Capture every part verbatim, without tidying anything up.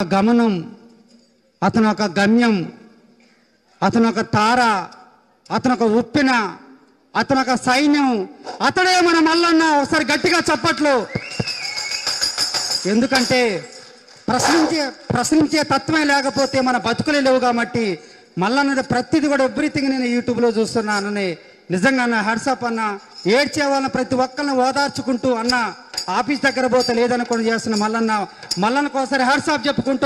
గమనం, అతను ఒక గమ్యం, అతను ఒక తార, అతను ఒక ఉప్పిన, అతను ఒక సైన్యం, అతడే మన మల్లన్న. ఒకసారి గట్టిగా చప్పట్లు. ఎందుకంటే ప్రశ్నించే ప్రశ్నించే తత్వమే లేకపోతే మన బతుకులే లేవు కాబట్టి మల్లన్న ప్రతిదీ కూడా ఎవ్రీథింగ్ నేను యూట్యూబ్లో చూస్తున్నానని నిజంగా అన్న హ్యాట్సాప్ అన్న. ఏడ్చే వాళ్ళని ప్రతి ఒక్కరిని ఓదార్చుకుంటూ అన్న ఆఫీస్ దగ్గర పోతే లేదనుకోండి చేస్తున్న మల్లన్న మల్లన్నకు ఒకసారి హ్యాట్సాప్ చెప్పుకుంటూ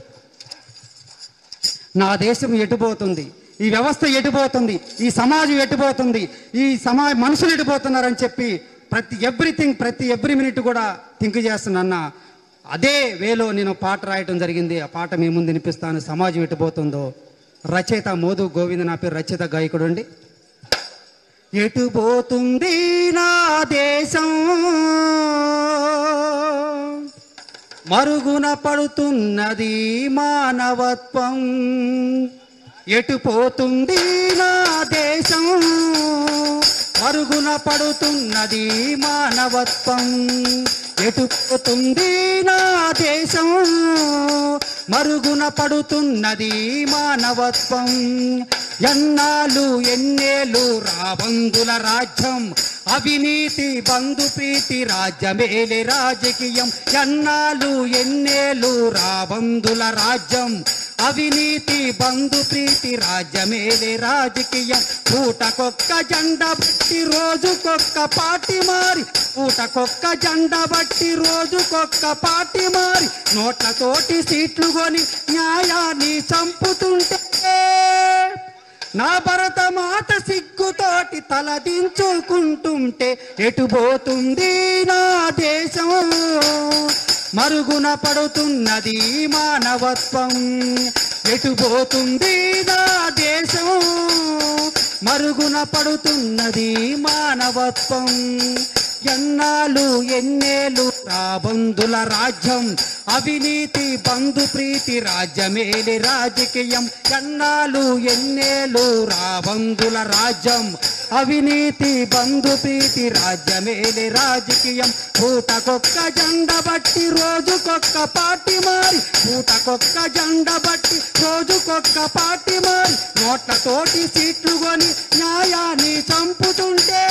నా దేశం ఎటుపోతుంది, ఈ వ్యవస్థ ఎటుపోతుంది, ఈ సమాజం ఎటుపోతుంది, ఈ సమా మనుషులు ఎటుపోతున్నారని చెప్పి ప్రతి ఎవ్రీథింగ్ ప్రతి ఎవ్రీ మినిట్ కూడా థింక్ చేస్తున్నా. అదే వేలో నేను పాట రాయటం జరిగింది. ఆ పాట మీ ముందు వినిపిస్తాను. సమాజం ఎటుపోతుందో. రచయిత మోదు గోవింద్, నా పేరు రచయిత గాయకుడు అండి. ఎటుపోతుంది నా దేశం, మరుగున పడుతున్నది మానవత్వం. ఎటుపోతుంది నా దేశం, మరుగున పడుతున్నది మానవత్వం. ఎటుపోతుంది నా దేశం, మరుగున పడుతున్నది మానవత్వం. ఎన్నాళ్ళు ఎన్నేళ్ళు రాబందుల రాజ్యం, అవినీతి బంధు ప్రీతి రాజ్యమేలే రాజకీయం. ఎన్నాళ్ళు ఎన్నేళ్ళు రాబందుల రాజ్యం, అవినీతి బంధు ప్రీతి రాజ్యమేలే రాజకీయం. పూటకొక్క జెండా బట్టి రోజుకొక్క పార్టీ మారి, పూటకొక్క జెండా బట్టి రోజుకొక్క పార్టీ మారి, నోట్లతోటి సీట్లు కొని న్యాయాన్ని చంపుతుంటే నా భరత మాత సిగ్గుతోటి తలదించుకుంటుంటే ఎటుపోతుంది నా దేశం, మరుగున పడుతున్నది మానవత్వం. ఎటుపోతుంది నా దేశం, మరుగున పడుతున్నది మానవత్వం. ఎన్నాళ్ళు ఎన్నేళ్ళు రాబందుల రాజ్యం, అవినీతి బంధు ప్రీతి రాజ్యమేలే రాజకీయం. ఎన్నాళ్ళు ఎన్నేళ్ళు రాబందుల రాజ్యం, అవినీతి బంధు ప్రీతి రాజ్యమేలే రాజకీయం. పూటకొక్క జెండా బట్టి రోజుకొక్క పార్టీ మారి, పూటకొక్క జెండా బట్టి రోజుకొక్క పార్టీ మారి, నోట్లతోటి సీట్లు కొని న్యాయాన్ని చంపుతుంటే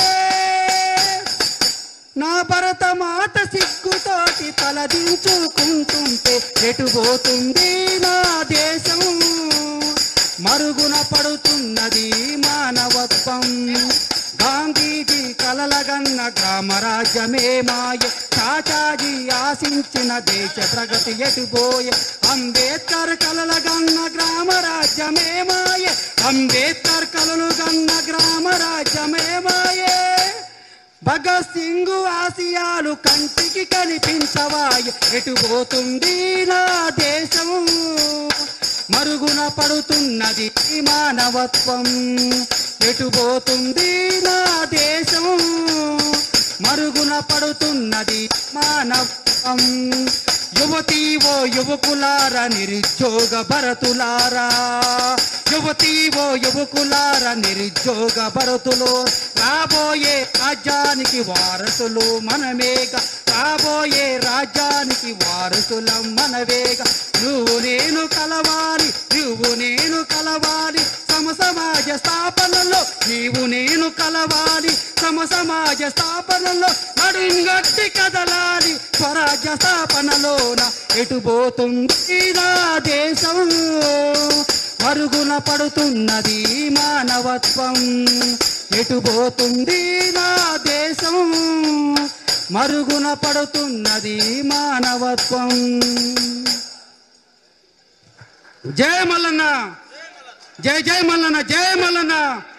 నా భరత మాత సిగ్గుతోటి తలదించుకుంటుంటే ఎటుపోతుంది నా దేశం, మరుగున పడుతున్నది మానవత్వం. గాంధీజీ కలలగన్న గ్రామరాజ్యమే మాయ, చాచాజీ ఆశించిన దేశ ప్రగతి ఎటుపోయే. అంబేద్కర్ కలలగన్న గ్రామరాజ్యమే మాయ, అంబేద్కర్ కలలు గన్న గ్రామరాజ్యమే మాయే. భగత్ సింగ్ ఆశయాలు కంటికి కనిపించవాయి, ఎటుపోతుంది నా దేశం, మరుగున పడుతున్నది మానవత్వం. ఎటుపోతుంది నా దేశం, మరుగున పడుతున్నది మానవత్వం. యువతీ ఓ యువకులార నిరుద్యోగ భరతులారా, యువతీ ఓ యువకులార నిరుద్యోగ భరతులు, రాబోయే రాజ్యానికి వారసులు మనమేగా, రాబోయే రాజ్యానికి వారసులం మనవేగా. నువ్వు నేను కలవాలి, నువ్వు నేను కలవాలి సమ సమాజ స్థాపనలో, నీవు నేను కలవాలి సమ సమాజ స్థాపనలో. నడుంగట్టి కదలాలి స్వరాజ్య స్థాపనలోన. ఎటుపోతుంది నా దేశం, మరుగున పడుతున్నది మానవత్వం. ఎటుపోతుంది నా దేశం, మరుగున పడుతున్నది మానవత్వం. జై మల్లన్న, జై జై మల్లన్న, జై మల్లన్న.